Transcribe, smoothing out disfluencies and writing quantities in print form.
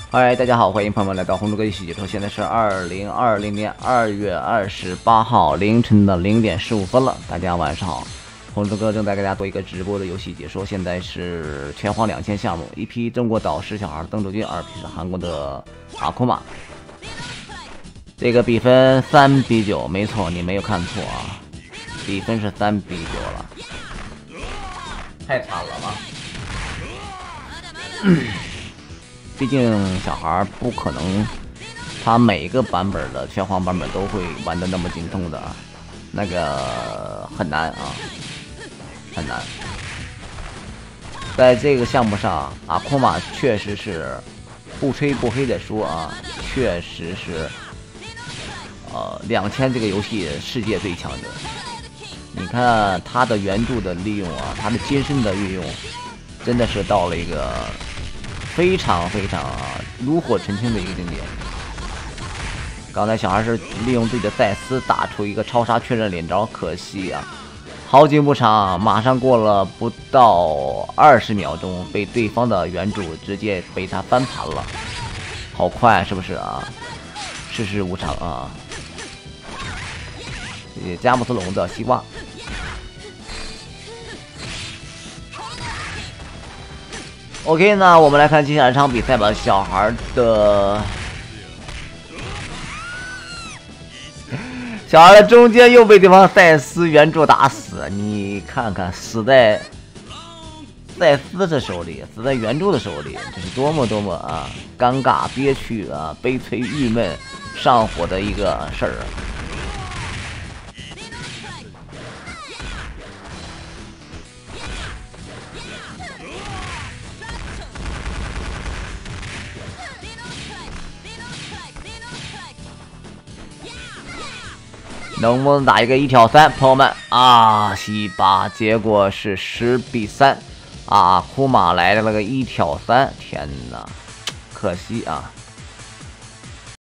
嗨，大家好，欢迎朋友们来到红猪哥游戏解说。现在是2020年2月28号凌晨的0点15分了，大家晚上好。红猪哥正在给大家做一个直播的游戏解说。现在是拳皇2000项目，一批中国岛10小孩邓卓君，二批是韩国的阿库玛。这个比分3比9，没错，你没有看错啊，比分是3比9了，太惨了吧？毕竟小孩不可能，他每一个版本的拳皇版本都会玩的那么精通的，那个很难啊，很难。在这个项目上，阿库玛确实是不吹不黑的说啊，确实是2000这个游戏世界最强者。你看他的原著的利用啊，他的金身的运用，真的是到了一个非常炉火纯青的一个境界。刚才小孩是利用自己的赛斯打出一个超杀确认连招，可惜啊，好景不长，马上过了不到20秒钟，被对方的原主直接被他翻盘了，好快是不是啊？世事无常啊！佳木斯笼子西瓜。OK， 那我们来看接下来这场比赛吧。小孩的中间又被对方赛斯原著打死，你看看，死在赛斯的手里，死在原著的手里，这是多么啊尴尬、憋屈啊、悲催、郁闷、上火的一个事儿啊！能不能打一个1挑3，朋友们啊？西巴，结果是10比3，啊，库玛来了个1挑3，天哪，可惜啊！